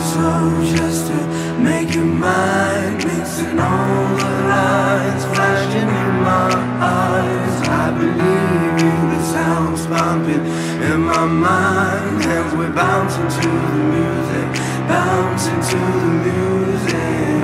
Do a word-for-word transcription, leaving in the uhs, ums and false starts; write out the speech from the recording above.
so just to make you mine, mixing all the lines, flashing in my eyes. I believe you, the sounds bumping in my mind, and we're bouncing to the music, bouncing to the music.